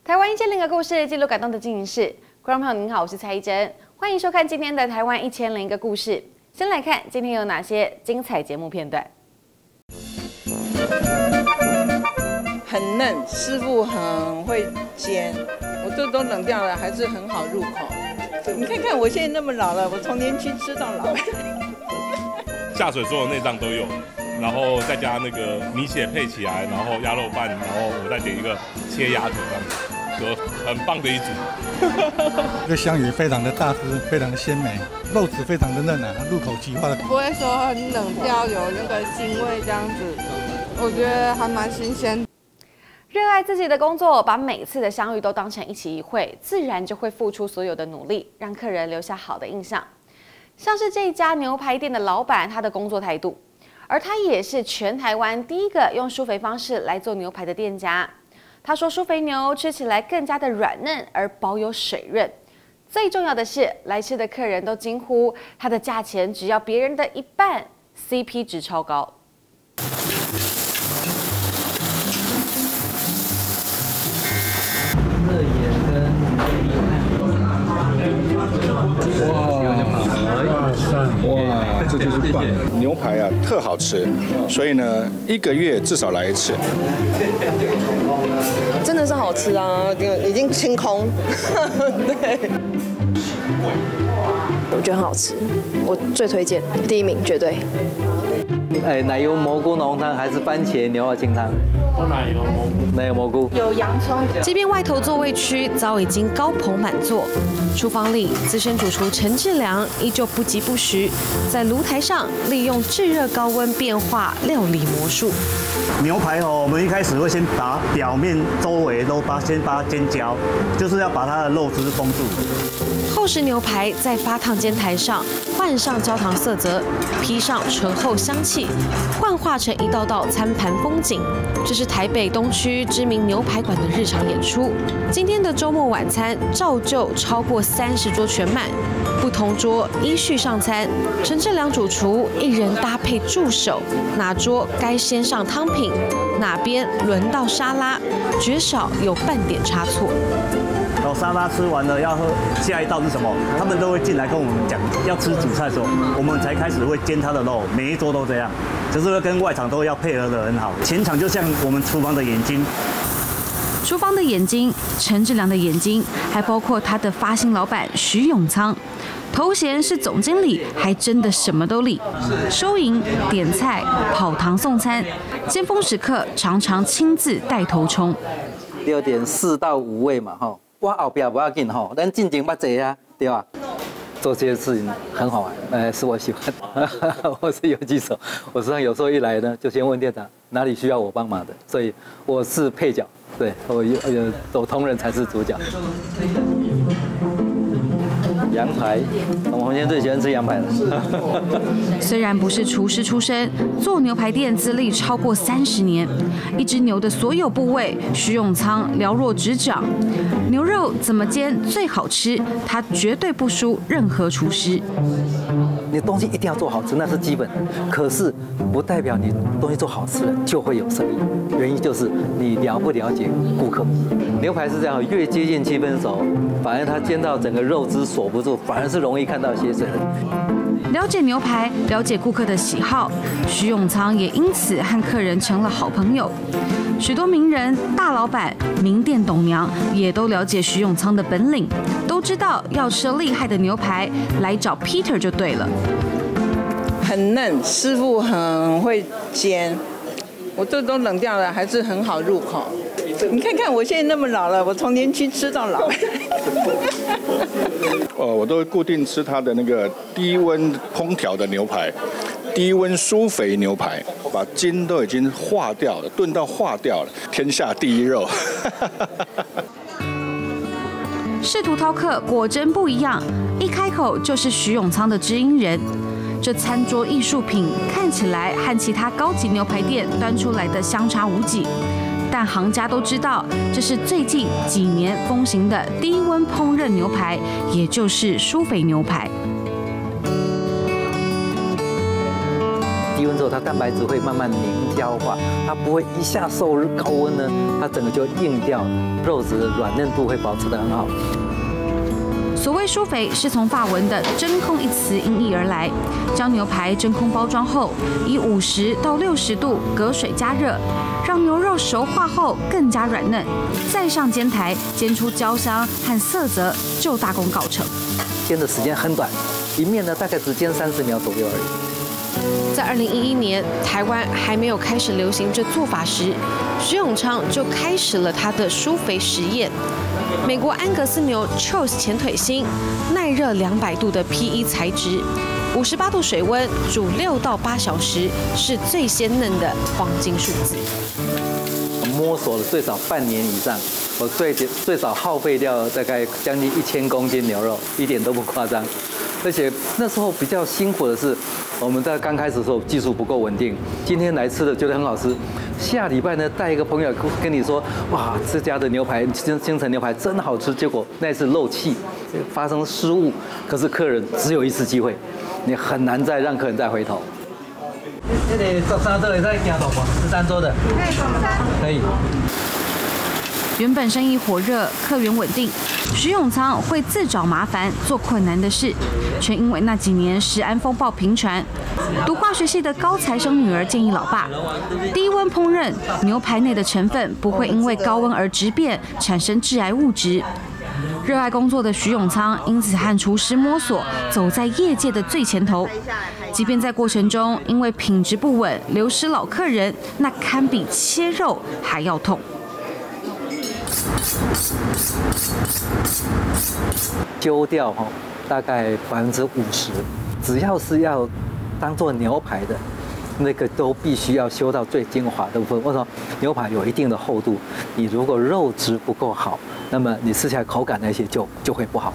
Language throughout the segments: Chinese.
台湾1000个故事，记录感动的进行式。观众朋友您好，我是蔡依珍，欢迎收看今天的台湾1001个故事。先来看今天有哪些精彩节目片段。 很嫩，师傅很会煎，我这都冷掉了，还是很好入口。你看看我现在那么老了，我从年轻吃到老。 下水所有内脏都有。 然后再加那个米血配起来，然后鸭肉饭，然后我再点一个切鸭腿这样子，就很棒的一组。 这个香鱼非常的大只，非常的鲜美，肉质非常的嫩啊，入口即化的。 不会说很冷掉，有那个腥味这样子，我觉得还蛮新鲜。 热爱自己的工作，把每次的相遇都当成一期一会，自然就会付出所有的努力，让客人留下好的印象。像是这家牛排店的老板，他的工作态度。 而他也是全台湾第一个用舒肥方式来做牛排的店家。他说，舒肥牛吃起来更加的软嫩，而保有水润。最重要的是，来吃的客人都惊呼，它的价钱只要别人的一半 ，CP 值超高。 热眼跟哇，这就是棒！牛排啊，特好吃，所以呢，1个月至少来一次。 真的是好吃啊，已经清空。对， 我觉得很好吃，我最推荐，第1名绝对。 奶油蘑菇浓汤还是番茄牛肉清汤？奶油蘑菇。 有洋葱。 即便外头座位区早已经高朋满座，厨房里资深主厨陈志良依旧不疾不徐，在炉台上利用炙热高温变化料理魔术。 牛排哦，我们一开始会先把表面、周围都先把它煎焦，就是要把它的肉汁封住。 厚实牛排在发烫煎台上换上焦糖色泽，披上醇厚香气，幻化成一道道餐盘风景。这是台北东区知名牛排馆的日常演出。今天的周末晚餐照旧超过30桌全满，不同桌依序上餐。陈志良主厨一人搭配助手，哪桌该先上汤品，哪边轮到沙拉，绝少有半点差错。 然后沙拉吃完了，要喝下一道是什么？他们都会进来跟我们讲，要吃主菜的时候，我们才开始会煎他的肉。每一桌都这样，就是跟外场都要配合得很好。前场就像我们厨房的眼睛。 厨房的眼睛，陈志良的眼睛，还包括他的发心老板徐永昌。 头衔是总经理，还真的什么都理。收银、点菜、跑堂送餐，尖峰时刻常常亲自带头冲。 6点4到5位嘛，哈，我后边不要紧哈，咱进前捌坐啊，对吧？做这些事情很好玩，是我喜欢的。我是游击手，我实际上有时候一来呢，就先问店长哪里需要我帮忙的，所以我是配角，对我有同仁才是主角。 羊排，我们今天最喜欢吃羊排了。 虽然不是厨师出身，做牛排店资历超过30年，一只牛的所有部位，徐永昌了若指掌。牛肉怎么煎最好吃，他绝对不输任何厨师。 你东西一定要做好吃，那是基本。可是不代表你东西做好吃了就会有生意，原因就是你了不了解顾客。牛排是这样，越接近7分熟，反而它煎到整个肉汁锁不住，反而是容易看到血水的。 了解牛排，了解顾客的喜好，徐永昌也因此和客人成了好朋友。许多名人、大老板、名店董娘也都了解徐永昌的本领，都知道要吃厉害的牛排，来找 Peter 就对了。 很嫩，师傅很会煎，我这都冷掉了，还是很好入口。你看看我现在那么老了，我从年轻吃到老。 我都会固定吃它的那个低温烹调的牛排，低温舒肥牛排，把筋都已经化掉了，炖到化掉了，天下第一肉。 仕途饕客果真不一样，一开口就是徐永昌的知音人。这餐桌艺术品看起来和其他高级牛排店端出来的相差无几。但行家都知道，这是最近几年风行的低温烹饪牛排，也就是舒肥牛排。 低温之后，它蛋白质会慢慢凝胶化，它不会一下受高温呢，它整个就硬掉，肉质的软嫩度会保持得很好。 所谓舒肥，是从法文的真空一词音译而来。将牛排真空包装后，以50到60度隔水加热，让牛肉熟化后更加软嫩，再上煎台煎出焦香和色泽，就大功告成。 煎的时间很短，一面呢大概只煎30秒左右而已。 在2011年，台湾还没有开始流行这做法时，徐永昌就开始了他的舒肥实验。美国安格斯牛 Charles 前腿心，耐热200度的 PE 材质，58度水温煮6到8小时，是最鲜嫩的黄金数字。 摸索了最少半年以上，我最少耗费掉大概将近1000公斤牛肉，一点都不夸张。而且那时候比较辛苦的是，我们在刚开始的时候技术不够稳定。今天来吃的觉得很好吃，下礼拜呢带一个朋友跟你说，哇，这家的牛排京城牛排真好吃。结果那次漏气，发生失误，可是客人只有一次机会，你很难再让客人再回头。这里13桌也在加多少？13桌的。可以。 原本生意火热，客源稳定，徐永昌会自找麻烦做困难的事，却因为那几年食安风暴频传。读化学系的高材生女儿建议老爸，低温烹饪牛排内的成分不会因为高温而质变，产生致癌物质。热爱工作的徐永昌因此和厨师摸索，走在业界的最前头。即便在过程中因为品质不稳流失老客人，那堪比切肉还要痛。 揪掉大概50%，只要是要当做牛排的，那个都必须要修到最精华的部分。为什么？牛排有一定的厚度，你如果肉质不够好，那么你吃起来口感那些就会不好。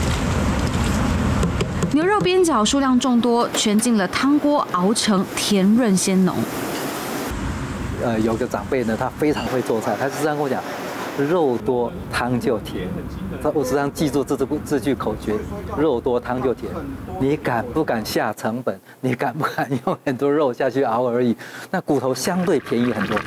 牛肉边角数量众多，全进了汤锅熬成甜润鲜浓。 有个长辈呢，他非常会做菜，他时常跟我讲，肉多汤就甜。我时常记住这句口诀：肉多汤就甜。你敢不敢下成本？你敢不敢用很多肉下去熬而已？那骨头相对便宜很多。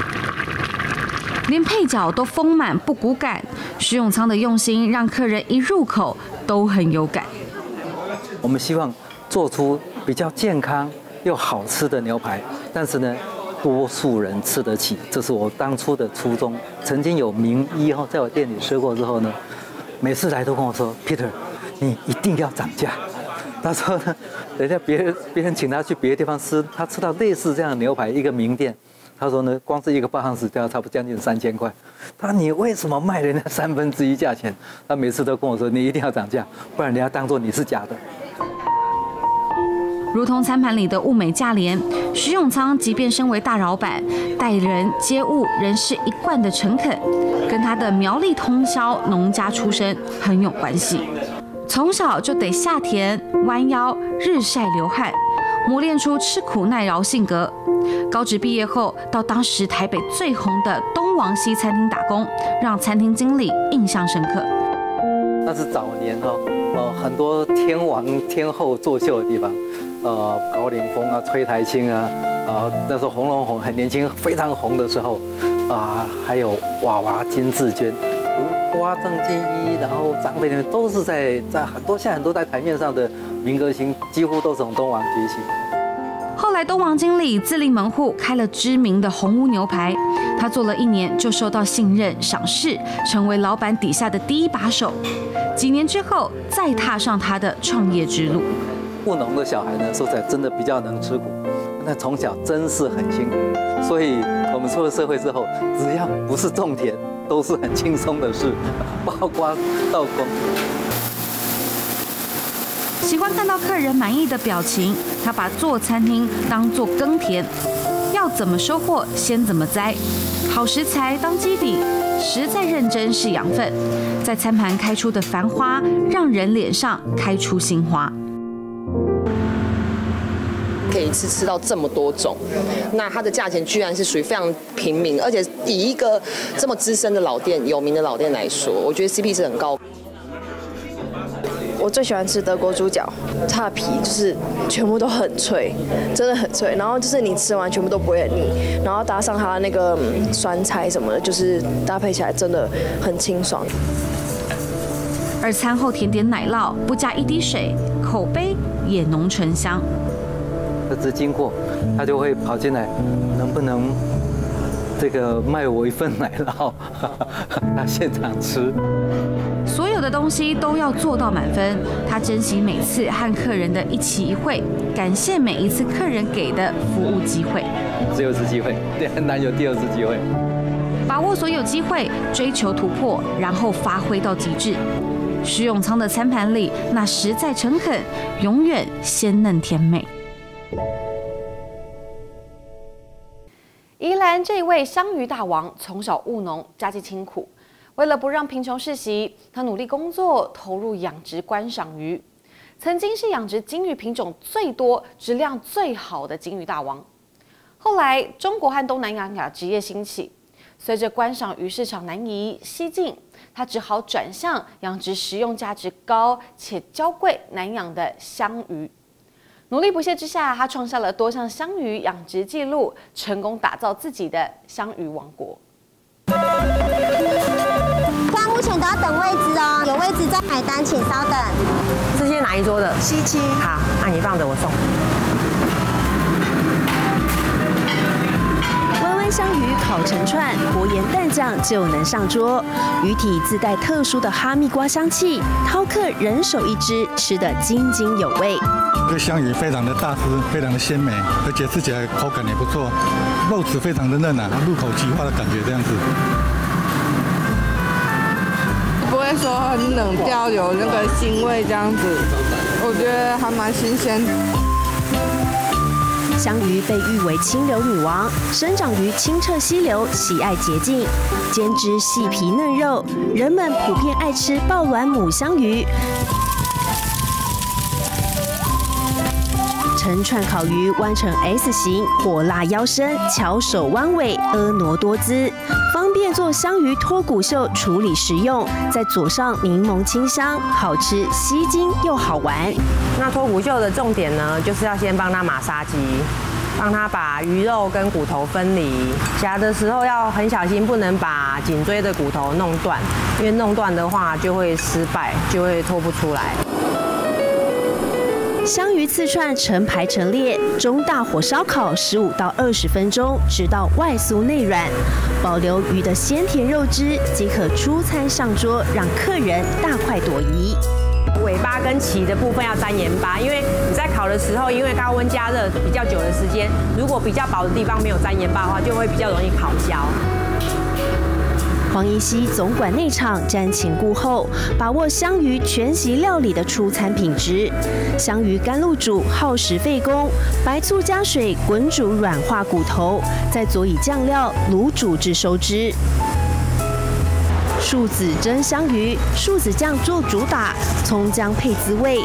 连配角都丰满不骨感，徐永昌的用心让客人一入口都很有感。 我们希望做出比较健康又好吃的牛排，但是呢，多数人吃得起，这是我当初的初衷。曾经有名医在我店里吃过之后呢，每次来都跟我说 ：“Peter， 你一定要涨价。”他说呢，人家别人请他去别的地方吃，他吃到类似这样的牛排，一个名店，他说呢，光是一个8盎司就要差不多将近3000块。他说你为什么卖人家1/3价钱？他每次都跟我说，你一定要涨价，不然人家当作你是假的。 如同餐盘里的物美价廉，徐永昌即便身为大老板，待人接物仍是一贯的诚恳，跟他的苗栗通宵农家出身很有关系。从小就得下田弯腰日晒流汗，磨练出吃苦耐劳性格。高职毕业后，到当时台北最红的东王西餐厅打工，让餐厅经理印象深刻。 那是早年很多天王天后作秀的地方。高凌风啊，崔台青啊，那时候红龙红很年轻，非常红的时候，还有娃娃金志娟、花郑建一，然后张培仁都是在很多现在很多在台面上的民歌星，几乎都是从东王崛起。 后来东王经理自立门户，开了知名的红屋牛排。他做了1年就受到信任赏识，成为老板底下的第一把手。几年之后，再踏上他的创业之路。 务农的小孩呢，说起来真的比较能吃苦，那从小真是很辛苦，所以我们出了社会之后，只要不是种田，都是很轻松的事，包括稻工。 喜欢看到客人满意的表情，他把做餐厅当作耕田，要怎么收获，先怎么栽，好食材当基底，实在认真是养分，在餐盘开出的繁花，让人脸上开出新花。 可以吃到这么多种，那它的价钱居然是属于非常平民，而且以一个这么资深的老店、有名的老店来说，我觉得 CP 是很高。 我最喜欢吃德国猪脚，它的皮就是全部都很脆，真的很脆。然后就是你吃完全部都不会很腻，然后搭上它那个酸菜什么的，就是搭配起来真的很清爽。 而餐后甜点奶酪不加一滴水，口碑也浓醇香。 儿子经过，他就会跑进来，能不能这个卖我一份奶酪？他现场吃。 所有的东西都要做到满分。他珍惜每次和客人的一期一会，感谢每一次客人给的服务机会。 只有一次机会，很难有第二次机会。 把握所有机会，追求突破，然后发挥到极致。徐永昌的餐盘里，那实在诚恳，永远鲜嫩甜美。 宜兰这位香鱼大王从小务农，家境清苦。为了不让贫穷世袭，他努力工作，投入养殖观赏鱼。曾经是养殖金鱼品种最多、质量最好的金鱼大王。后来，中国和东南亚职业兴起，随着观赏鱼市场南移西进，他只好转向养殖食用价值高且娇贵难养的香鱼。努力不懈之下，他创下了多项香鱼养殖记录，成功打造自己的香鱼王国。 现在目前都要等位置哦，有位置再买单，请稍等。 这些哪一桌的 ？17。 好，那你放着，我送。 香鱼烤成串，薄盐蛋酱就能上桌。鱼体自带特殊的哈密瓜香气，饕客人手一只，吃得津津有味。 这个香鱼非常的大只，非常的鲜美，而且吃起来口感也不错，肉质非常的嫩啊，入口即化的感觉这样子。 不会说很冷掉，有那个腥味这样子，我觉得还蛮新鲜。 香鱼被誉为清流女王，生长于清澈溪流，喜爱洁净，煎汁细皮嫩肉，人们普遍爱吃爆卵母香鱼。成串烤鱼弯成 S 型，火辣腰身，巧手弯尾，婀娜多姿，方便做香鱼脱骨秀处理食用，再佐上柠檬清香，好吃吸睛又好玩。 那脱骨秀的重点呢，就是要先帮它马杀鸡，帮它把鱼肉跟骨头分离。夹的时候要很小心，不能把颈椎的骨头弄断，因为弄断的话就会失败，就会脱不出来。 香鱼刺串成排成列，中大火烧烤15到20分钟，直到外酥内软，保留鱼的鲜甜肉汁，即可出餐上桌，让客人大快朵颐。 尾巴跟鳍的部分要沾盐巴，因为你在烤的时候，因为高温加热比较久的时间，如果比较薄的地方没有沾盐巴的话，就会比较容易烤焦。 黄宜熙总管内场瞻前顾后，把握香鱼全席料理的出餐品质。香鱼干露煮耗时费工，白醋加水滚煮软化骨头，再佐以酱料卤煮至收汁。树子蒸香鱼，树子酱做主打，葱姜配滋味。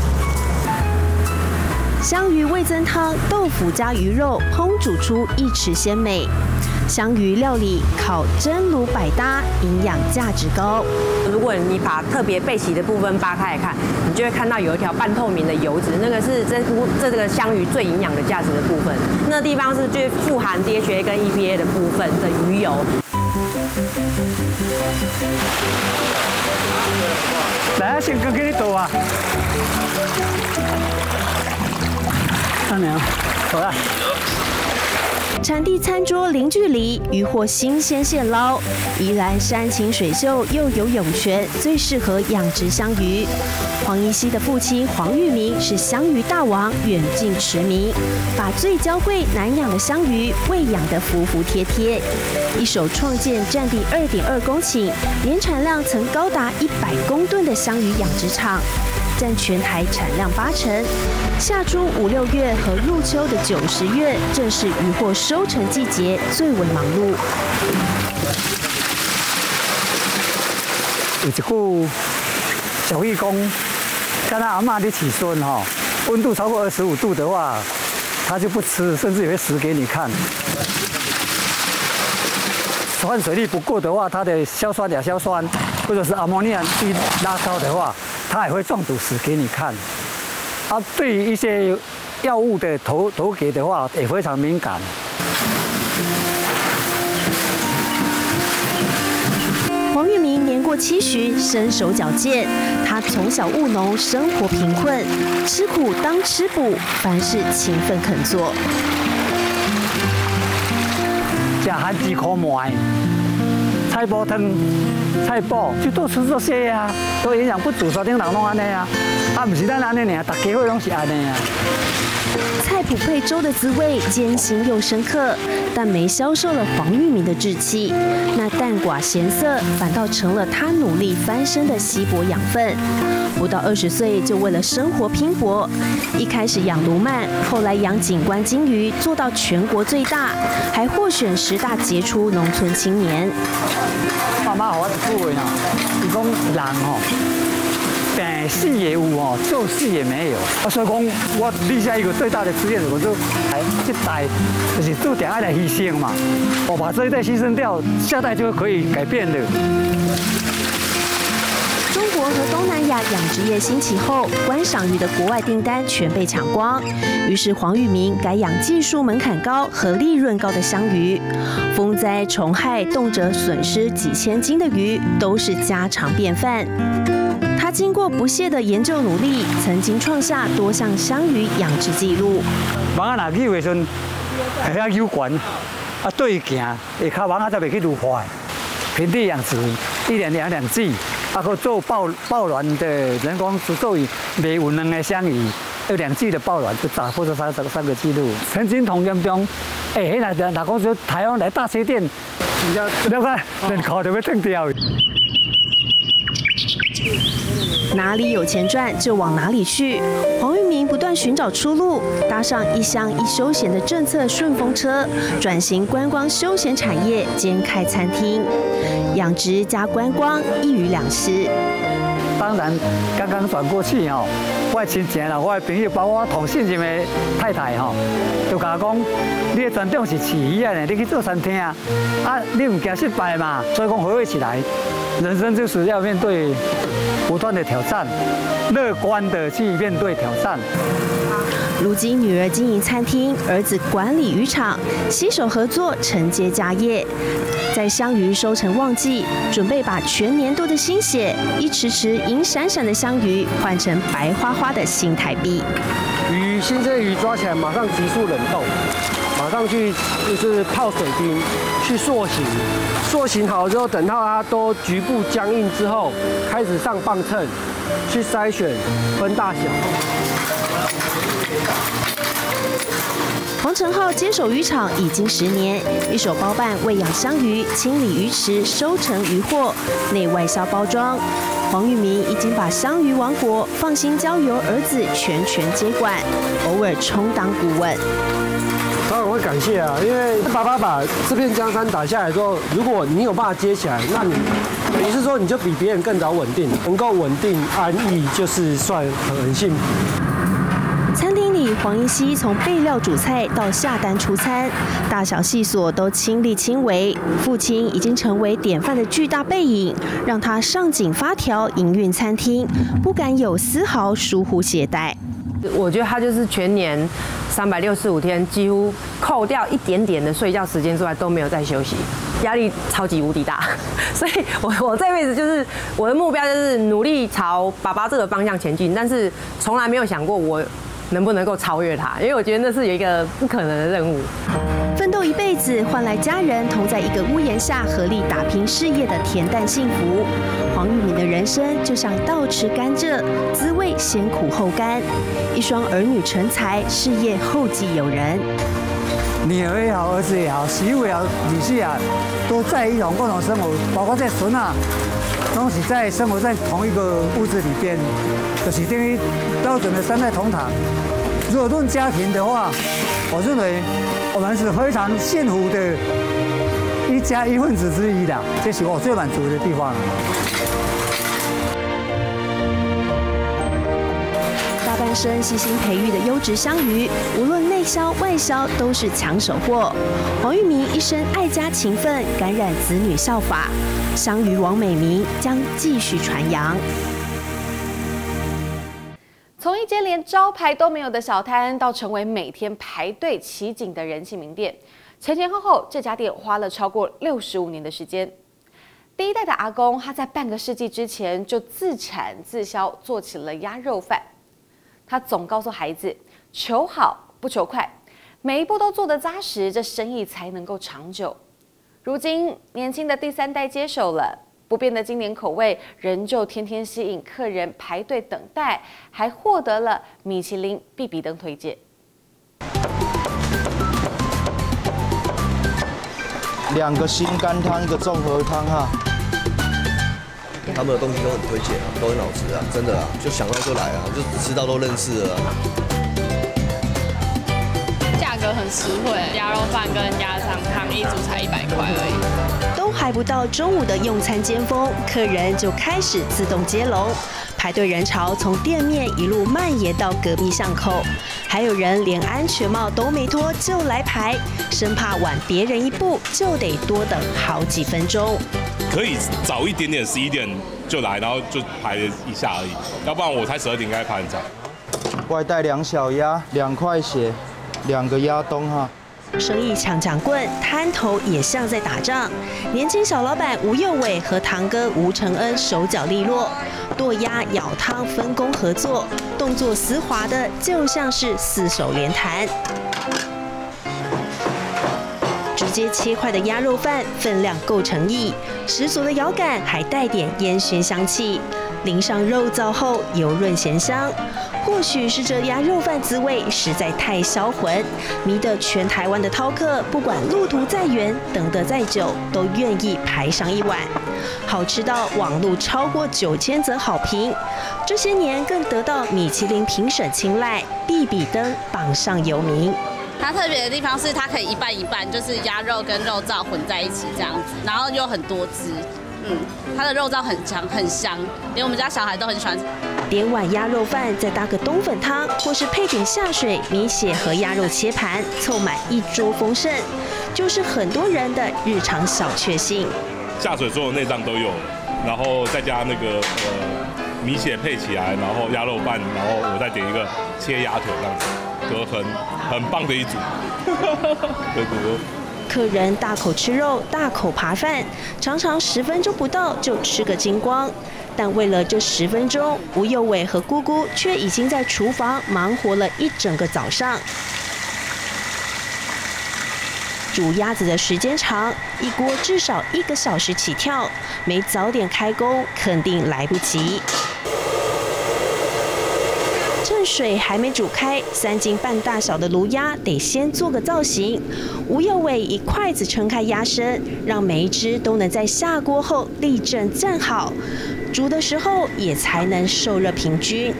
香鱼味增汤，豆腐加鱼肉烹煮出一池鲜美。香鱼料理烤蒸卤百搭，营养价值高。 如果你把特别背鳍的部分扒开来看，你就会看到有一条半透明的油脂，那个是这个香鱼最营养的价值的部分。那地方是最富含 DHA 跟 EPA 的部分的鱼油。 来，先哥给你倒啊！三娘，走了。 产地餐桌零距离，渔获新鲜现捞。宜兰山清水秀，又有涌泉，最适合养殖香鱼。黄宜熙的父亲黄玉明是香鱼大王，远近驰名，把最娇贵难养的香鱼喂养得服服帖帖。一手创建占地2.2公顷，年产量曾高达100公吨的香鱼养殖场。占全台产量80%，夏初5、6月和入秋的9、10月，正是渔获收成季节，最为忙碌。 有一句小义工，跟他阿嬷的起孙哈，温度超过25度的话，他就不吃，甚至也会死给你看。换水率不够的话，它的硝酸亚硝酸或者是阿莫尼亚一拉高的话， 它也会中毒死给你看。啊，对于一些药物的投给的话，也非常敏感。 黄玉明年过70，身手矫健。他从小务农，生活贫困，吃苦当吃补，凡事勤奋肯做。 吃含几颗麦，菜脯汤、菜脯就多吃这些呀，都营养不足，所以人拢安尼啊。啊，不是咱安尼尔，大家伙拢是安尼啊。 菜脯配粥的滋味艰辛又深刻，但没消受了黄玉明的志气。那淡寡咸涩，反倒成了他努力翻身的稀薄养分。不到20岁就为了生活拼搏，一开始养鲈鳗，后来养景观金鱼，做到全国最大，还获选10大杰出农村青年。 爸妈和我一句话呐，伊讲人吼。病死也有哦，做事也没有。所以讲，我立下一个最大的志愿，我就这代就是注定要来牺牲嘛。我把这一代牺牲掉，下代就可以改变的。 中国和东南亚养殖业兴起后，观赏鱼的国外订单全被抢光，于是黄玉明改养技术门槛高和利润高的香鱼。风灾、虫害，动辄损失几千斤的鱼都是家常便饭。他经过不懈的研究努力，曾经创下多项香鱼养殖纪录。 网仔若游的时阵，遐游悬，啊对行，下骹网仔才袂去愈坏。平地养殖，1年2两季，啊，佮做抱卵的人工足够卖有2个香鱼，2季的抱卵就打破这3个纪录。曾经同江中，那讲说台湾来大车店，了解，人口就要断掉。 哪里有钱赚就往哪里去。黄玉明不断寻找出路，搭上一乡一休闲的政策顺风车，转型观光休闲产业，兼开餐厅，养殖加观光一鱼两吃。 当然，刚刚转过去吼，我的亲戚啦，我的朋友，包括我同姓任的太太吼，就甲我讲，你的专长是饲鱼啊，你去做餐厅啊，你唔惊失败嘛？所以讲合起来，人生就是要面对不断的挑战，乐观的去面对挑战。 如今女儿经营餐厅，儿子管理渔场，携手合作承接家业。在香鱼收成旺季，准备把全年度的心血，一池池银闪闪的香鱼换成白花花的新台币。 新鲜鱼抓起来马上急速冷冻，马上去就是泡水冰去塑形，塑形好之后，等到它都局部僵硬之后，开始上磅秤去筛选分大小。 黄成浩接手渔场已经10年，一手包办喂养香鱼、清理鱼池、收成渔获、内外销包装。黄玉明已经把香鱼王国放心交由儿子全权接管，偶尔充当顾问。 当然会感谢啊，因为爸爸把这片江山打下来之后，如果你有办法接起来，那你等于是说你就比别人更早稳定，能够稳定安逸，就是算很幸福。 餐厅里，黄一熙从备料煮菜到下单出餐，大小细琐都亲力亲为。父亲已经成为典范的巨大背影，让他上紧发条营运餐厅，不敢有丝毫疏忽懈怠。 我觉得他就是全年365天，几乎扣掉一点点的睡觉时间之外，都没有在休息，压力超级无敌大。所以我这辈子就是我的目标就是努力朝爸爸这个方向前进，但是从来没有想过我能不能够超越他，因为我觉得那是有一个不可能的任务。 奋斗一辈子，换来家人同在一个屋檐下合力打拼事业的恬淡幸福。黄玉明的人生就像倒吃甘蔗，滋味先苦后甘。一双儿女成才，事业后继有人。 女儿也好，儿子也好，媳妇也好，女婿啊，都在一种共同生活，包括在孙啊，都是在生活在同一个屋子里边，就是等于标准的3代同堂。如果论家庭的话，我认为我们是非常幸福的一家一份子之一的，这是我最满足的地方。 大半生细心培育的优质香鱼，无论内销外销都是抢手货。黄玉明一生爱家勤奋，感染子女效法，香鱼王美名将继续传扬。 从一间连招牌都没有的小摊，到成为每天排队奇景的人气名店，前后这家店花了超过65年的时间。第一代的阿公，他在半个世纪之前就自产自销做起了鸭肉饭。他总告诉孩子，求好不求快，每一步都做得扎实，这生意才能够长久。如今年轻的第3代接手了。 不变的经典口味，仍旧天天吸引客人排队等待，还获得了米其林必比登推荐。 2个新干汤，1个综合汤哈。 他们的东西都很推荐啊，都很好吃啊，真的啊，就想到就来啊，就吃到都认识了啊。 价格很实惠，鸭肉饭跟鸭肠汤一组才100块而已。 都还不到中午的用餐尖峰，客人就开始自动接龙，排队人潮从店面一路蔓延到隔壁巷口，还有人连安全帽都没脱就来排，生怕晚别人一步就得多等好几分钟。 可以早一点点，11点就来，然后就排一下而已，要不然我猜12点应该排很早。 外带2小鸭，2块血，2个鸭冬哈。 生意抢棍，摊头也像在打仗。年轻小老板吴佑伟和堂哥吴承恩手脚利落，剁鸭、舀汤分工合作，动作丝滑的就像是4手连弹。直接切块的鸭肉饭分量够诚意，十足的咬感还带点烟熏香气，淋上肉燥后油润咸香。 或许是这鸭肉饭滋味实在太销魂，迷得全台湾的饕客，不管路途再远，等得再久，都愿意排上一碗。好吃到网路超过9000则好评，这些年更得到米其林评审青睐，必比登榜上有名。 它特别的地方是它可以一半一半，就是鸭肉跟肉燥混在一起这样子，然后又很多汁。它的肉燥很强很香，连我们家小孩都很喜欢。 点碗鸭肉饭，再搭个冬粉汤，或是配点下水、米血和鸭肉切盘，凑满一桌丰盛，就是很多人的日常小确幸。 下水所有内脏都有，然后再加那个米血配起来，然后鸭肉饭，然后我再点一个切鸭腿这样子，就很棒的一组。对。 客人大口吃肉，大口扒饭，常常10分钟不到就吃个精光。但为了这10分钟，吴佑伟和姑姑却已经在厨房忙活了一整个早上。煮鸭子的时间长，一锅至少1个小时起跳，没早点开工，肯定来不及。 趁水还没煮开，3斤半大小的卤鸭得先做个造型。吴佑伟以筷子撑开鸭身，让每一只都能在下锅后立正站好，煮的时候也才能受热平均。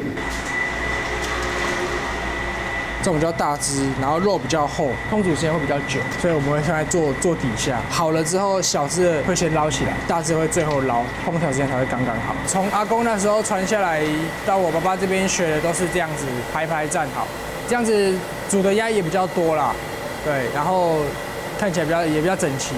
这种比较大只，然后肉比较厚，烹煮时间会比较久，所以我们会现在做底下。好了之后，小只的会先捞起来，大只会最后捞，烹调时间才会刚刚好。从阿公那时候传下来到我爸爸这边学的都是这样子排站好，这样子煮的鸭也比较多啦，对，然后看起来也比较整齐。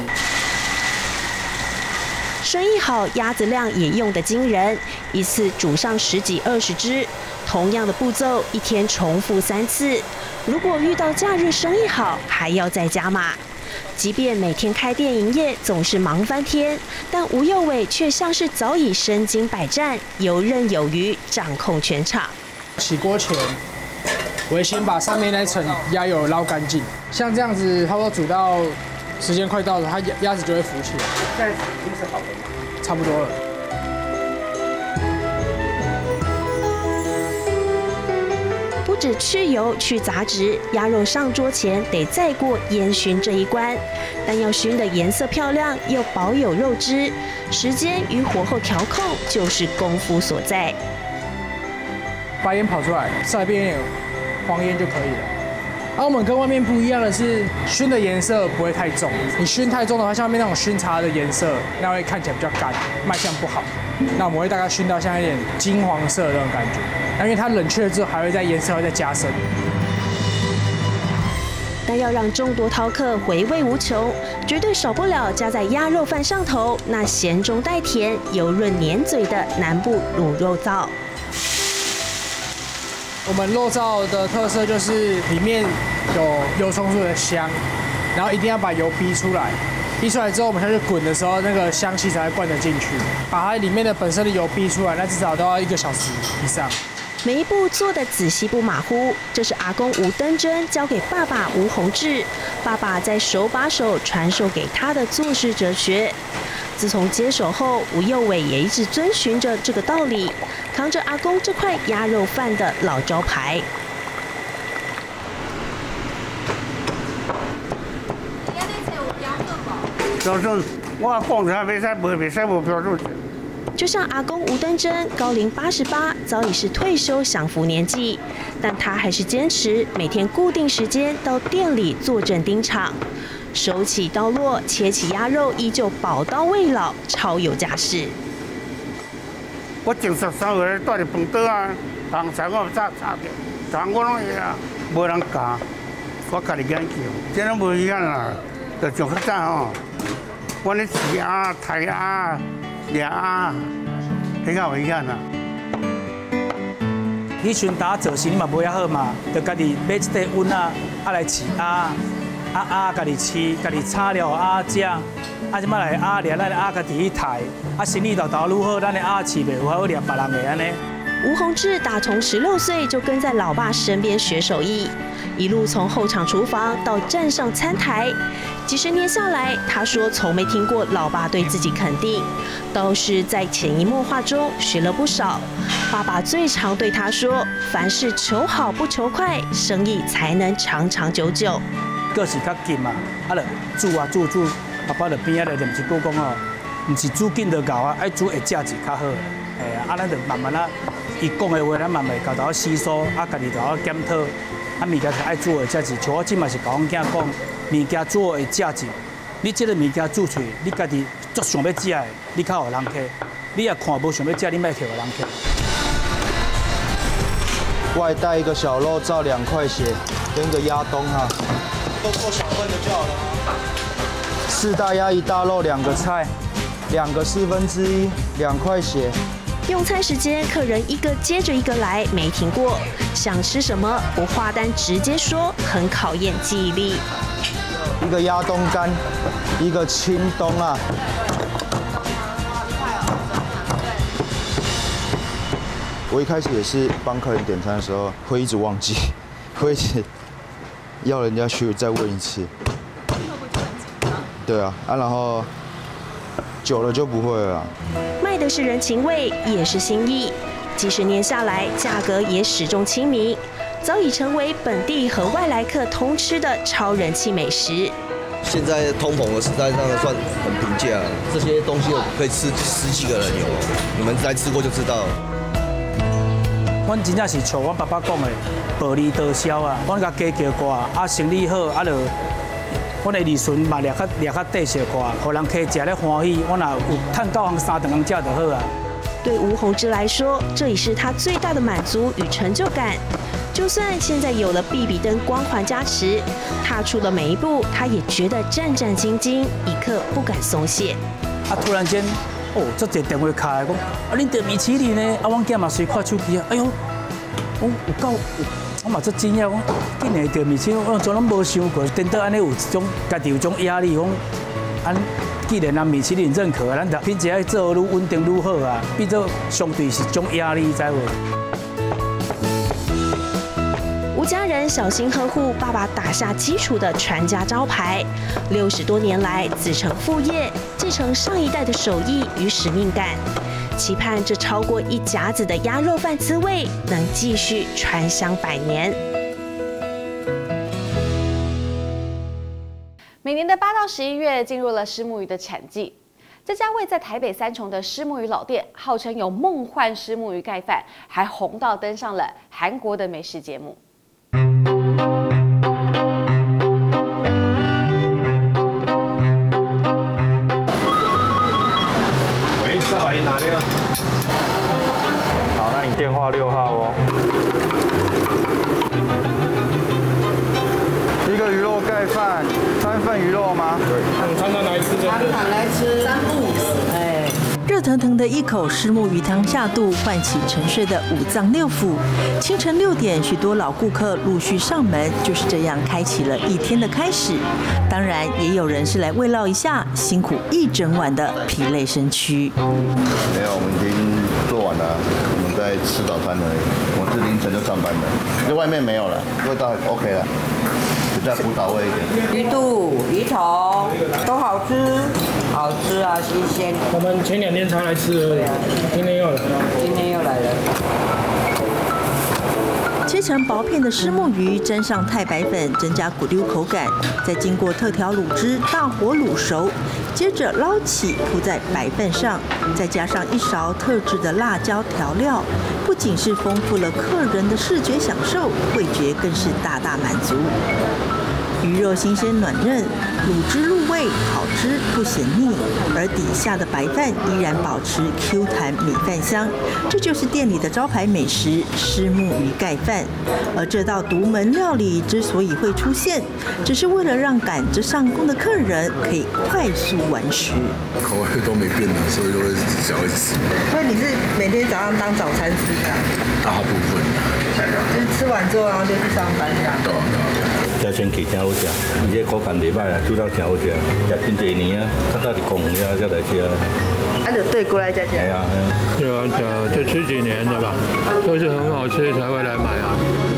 生意好，鸭子量也用得惊人，一次煮上10几20只。同样的步骤，一天重复3次。如果遇到假日生意好，还要再加码。即便每天开店营业总是忙翻天，但吴佑伟却像是早已身经百战，游刃有余，掌控全场。 起锅前，我会先把上面那层鸭油捞干净，像这样子，差不多煮到时间快到了，它鸭子就会浮起来。现在已经是好的吗？差不多了。 不止去油去杂质，鸭肉上桌前得再过烟熏这一关，但要熏的颜色漂亮又保有肉汁，时间与火候调控就是功夫所在。 白烟跑出来，稍微变一点黄烟就可以了。而我们跟外面不一样的是，熏的颜色不会太重，你熏太重的话，像外面那种熏茶的颜色，那会看起来比较干，卖相不好。那我们会大概熏到像一点金黄色的那种感觉。 因为它冷却了之后，还会在颜色会再加深。 但要让众多饕客回味无穷，绝对少不了加在鸭肉饭上头那咸中带甜、油润黏嘴的南部卤肉燥。 我们肉燥的特色就是里面有油葱酥的香，然后一定要把油逼出来。逼出来之后，我们下去滚的时候，那个香气才会灌得进去。把它里面的本身的油逼出来，那至少都要1个小时以上。 每一步做得仔细不马虎，这是阿公吴登真交给爸爸吴宏志，爸爸在手把手传授给他的做事哲学。自从接手后，吴佑伟也一直遵循着这个道理，扛着阿公这块鸭肉饭的老招牌。 标准，我讲啥袂使无标准。 就像阿公吴登真，高龄88，早已是退休享福年纪，但他还是坚持每天固定时间到店里坐镇盯场，手起刀落，切起鸭肉依旧宝刀未老，超有架势。 我正13岁住伫饭桌啊，人才我早炒着，但我拢会啊，无人教，我家己研究，这拢无一样啦，就像较早吼。我咧饲鸭、杀鸭、掠鸭，迄个有影啊。 以前打做事你嘛无遐好嘛，就家己买一块温啊，来饲鸭，鸭家己饲，家己炒了鸭食，即摆来鸭掠，咱鸭家己去杀，生意豆愈好，咱的鸭饲袂有好掠别人的安尼。 吴宏志打从16岁就跟在老爸身边学手艺，一路从后场厨房到站上餐台，几10年下来，他说从没听过老爸对自己肯定，都是在潜移默化中学了不少。爸爸最常对他说：“凡事求好不求快，生意才能长长久久。” 个是较紧嘛，就煮，爸爸就边仔来念一句讲哦，唔是煮紧就够啊，爱煮会价值较好。咱就慢慢伊讲的话，咱慢慢交头吸收，家己就要检讨，物件是爱做的价值。像我即嘛是甲阮囝讲，物件做的价值，你即个物件做出，你家己足想要食的，你较互人客；你也看无想要食，你莫摕互人客。 外带一个小肉燥2块钱，跟一个鸭冬哈。 都做小份的就好了吗 ？4大鸭1大肉2个菜，2个1/4，2块钱。 用餐时间，客人一个接着一个来，没停过。想吃什么不画单直接说，很考验记忆力。 一个鸭冬干，一个青冬啊。我一开始也是帮客人点餐的时候，会一直忘记，会一直要人家去再问一次。对啊，然后久了就不会了。 卖的是人情味，也是心意。几10年下来，价格也始终亲民，早已成为本地和外来客通吃的超人气美食。 现在通膨的时代，当然算很平价，这些东西可以吃10几个人有，你们来吃过就知道了。 阮真正是像阮爸爸讲的，薄利多销啊，阮甲加叫挂，生意好，就阮的利润嘛掠较短小挂，互人客食咧欢喜，阮也有趁9行3顿通食就好啊。 对吴宏志来说，这也是他最大的满足与成就感。就算现在有了必比登光环加持，踏出的每一步，他也觉得战战兢兢，一刻不敢松懈。 突然间，这个电话卡来讲，恁得米其林呢？阮囝嘛随看手机啊，哎呦，有够，我嘛足惊讶，竟然得米其林，我从拢无想过，等到安尼有一种家己有种压力，讲既然人米其林认可，咱就品质爱做愈稳定愈好啊，变做相对是种压力，知无？ 吴家人小心呵护爸爸打下基础的传家招牌，60多年来子承父业，继承上一代的手艺与使命感，期盼这超过1甲子的鸭肉饭滋味能继续传香100年。 每年的8到11月进入了虱目鱼的产季。这家位在台北3重的虱目鱼老店，号称有梦幻虱目鱼盖饭，还红到登上了韩国的美食节目。 喂，少阿姨哪里了？好，那你电话6号哦。 一个鱼肉盖饭，3份鱼肉吗？ 对。那你常常来吃这个？ 常常来吃，3不5时。 热腾腾的一口虱目鱼汤下肚，唤起沉睡的五脏六腑。清晨6点，许多老顾客陆续上门，就是这样开启了一天的开始。当然，也有人是来慰劳一下辛苦一整晚的疲累身躯。 没有，我们已经做完了，我们在吃早餐而已。我是凌晨就上班了，在外面没有了，味道 OK 了。比较古早味一点， 鱼肚、鱼头都好吃，好吃啊，新鲜。 我们前2天才来吃而已，今天又来了。 切成薄片的虱目鱼，沾上太白粉，增加骨溜口感，再经过特调卤汁大火卤熟，接着捞起铺在白饭上，再加上1勺特制的辣椒调料，不仅是丰富了客人的视觉享受，味觉更是大大满足。鱼肉新鲜暖嫩，卤汁入味，好吃不咸腻，而底下的白饭依然保持 Q 弹米饭香，这就是店里的招牌美食虱目鱼盖饭。而这道独门料理之所以会出现，只是为了让赶着上工的客人可以快速完食。 口味都没变的，所以都会想会吃。 所以你是每天早上当早餐吃的？ 大部分。 就是吃完之后，然后就去上班这样。 对。 价钱起真好食，而且口感袂歹啊，煮到真好食，食真侪年啊，较早伫公园才来吃。 就对过来再吃。 系啊， 对啊，这吃几年了吧，都是很好吃才会来买啊。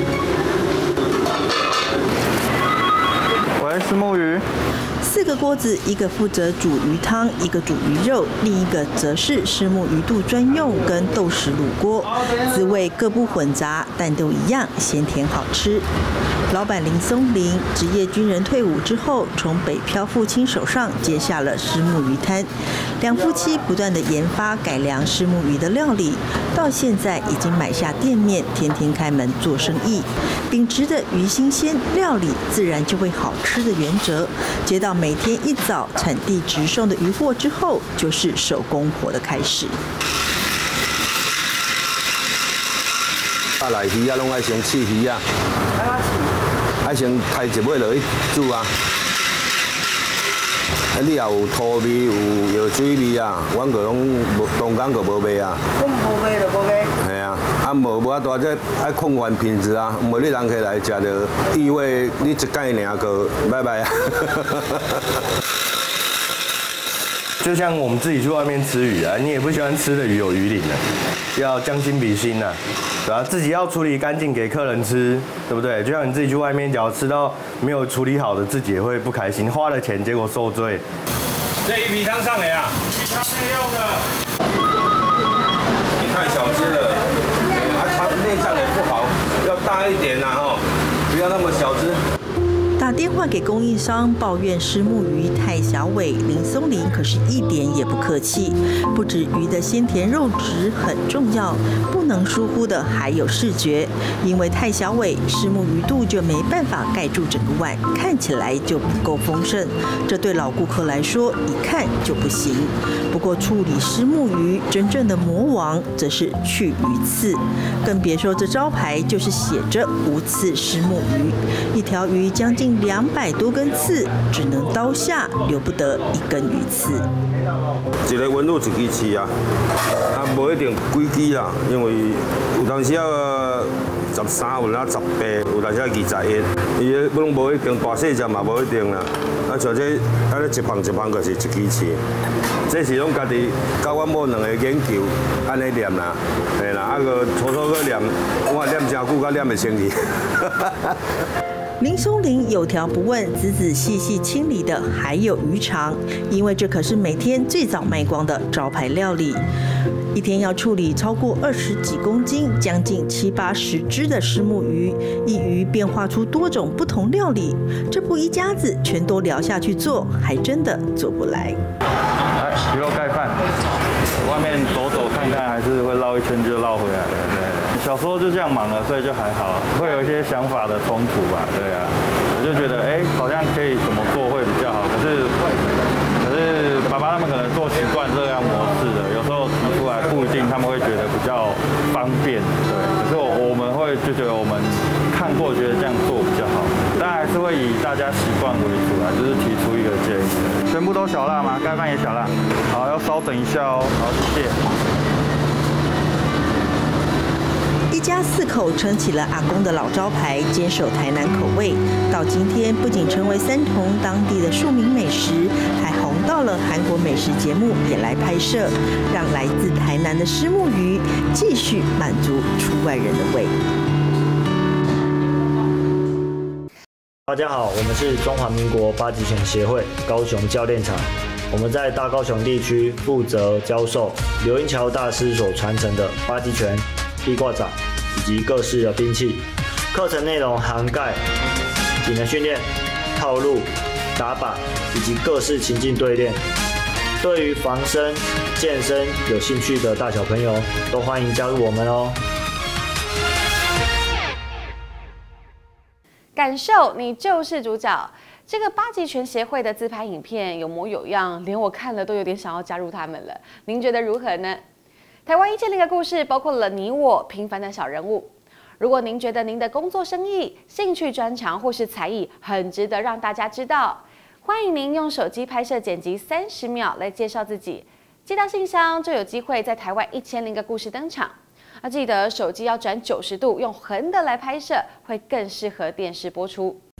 喂，虱目鱼。 4个锅子，一个负责煮鱼汤，一个煮鱼肉，另一个则是虱目鱼肚专用跟豆豉卤锅，滋味各不混杂，但都一样鲜甜好吃。老板林松林，职业军人退伍之后，从北漂父亲手上接下了虱目鱼摊。2夫妻不断的研发改良虱目鱼的料理，到现在已经买下店面，天天开门做生意。秉持的鱼新鲜，料理自然就会好吃的原则，接到每天一早产地直送的鱼货之后，就是手工活的开始。 来鱼啊，拢爱先试鱼啊，爱先开一尾落去煮啊。你也有土味，有药水味啊，阮个拢中间个无味啊。 我无味就无味。 系啊，啊无法度这爱控管品质啊，唔你人客来食着意味你一盖尔个拜拜啊。 就像我们自己去外面吃鱼啊，你也不喜欢吃的鱼有鱼鳞的，要将心比心呐，对吧？自己要处理干净给客人吃，对不对？就像你自己去外面，假如吃到没有处理好的，自己也会不开心，花了钱结果受罪。 这鱼皮汤上来啊！鱼汤内用的，你太小只了，它内脏也不好，要大一点呐吼，不要那么小只。 打电话给供应商抱怨虱目鱼太小尾，林松林可是一点也不客气。不止鱼的鲜甜肉质很重要，不能疏忽的还有视觉，因为太小尾，虱目鱼肚就没办法盖住整个碗，看起来就不够丰盛。这对老顾客来说，一看就不行。不过处理虱目鱼真正的魔王，则是去鱼刺，更别说这招牌就是写着无刺虱目鱼，一条鱼将近200多根刺，只能刀下留不得一根鱼刺。 一个纹路一支刺啊，啊无一定几支啦，因为有当时啊13，有当时18，有当时21，伊个拢无一定大细只嘛无一定啦。啊像这啊咧一旁就是一支刺，这是拢家己甲阮某2个研究安尼念啦，嘿啦，啊个初个念，我念真久，甲念袂清去。 林松林有条不紊、仔仔细细清理的还有鱼肠，因为这可是每天最早卖光的招牌料理。一天要处理超过20几公斤，将近70、80只的虱目鱼，一鱼变化出多种不同料理。这不一家子全都聊下去做，还真的做不来。 来，鱼肉盖饭，外面走走看看，还是会绕一圈就绕回来了。对，小时候就这样忙了，所以就还好，会有一些想法的冲突吧。对啊，我就觉得好像可以怎么做会比较好，可是爸爸他们可能做习惯这样模式的，有时候提出来不一定他们会觉得比较方便，对。可是我们会就觉得我们看过，觉得这样做比较好。 但还是会以大家习惯为主啊，就是提出一个建议。全部都小辣吗？盖饭也小辣。好，要稍等一下哦。好，谢谢。 一家4口撑起了阿公的老招牌，坚守台南口味，到今天不仅成为三重当地的庶民美食，还红到了韩国美食节目也来拍摄，让来自台南的虱目鱼继续满足出外人的胃。 大家好，我们是中华民国八极拳协会高雄教练场，我们在大高雄地区负责教授刘英桥大师所传承的八极拳、劈挂掌以及各式的兵器。课程内容涵盖体能训练、套路、打靶以及各式情境对练。对于防身、健身有兴趣的大小朋友，都欢迎加入我们哦。 感受你就是主角。这个八极拳协会的自拍影片有模有样，连我看了都有点想要加入他们了。您觉得如何呢？台湾1001个故事包括了你我平凡的小人物。如果您觉得您的工作、生意、兴趣专长或是才艺很值得让大家知道，欢迎您用手机拍摄剪辑30秒来介绍自己，寄到信箱就有机会在台湾1001个故事登场。记得手机要转90度，用横的来拍摄，会更适合电视播出。